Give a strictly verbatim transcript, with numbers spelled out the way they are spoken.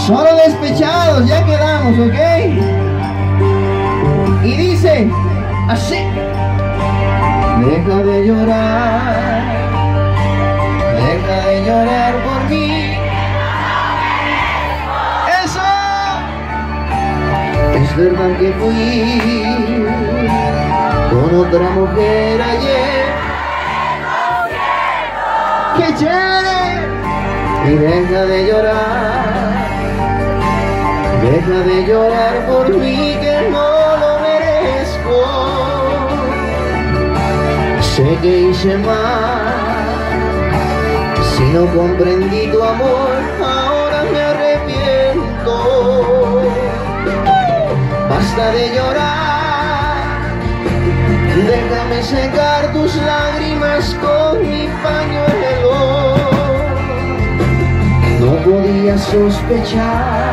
Solo despechados, ya quedamos, ¿ok? Y dice así: deja de llorar, deja de llorar por mí. ¡Eso! Es verdad que fui con otra mujer ayer, ¡qué chévere! Y deja de llorar, deja de llorar por mí, que no lo merezco. Sé que hice mal, si no comprendí tu amor, ahora me arrepiento. Basta de llorar, déjame secar tus lágrimas con mi pañuelo. No podía sospechar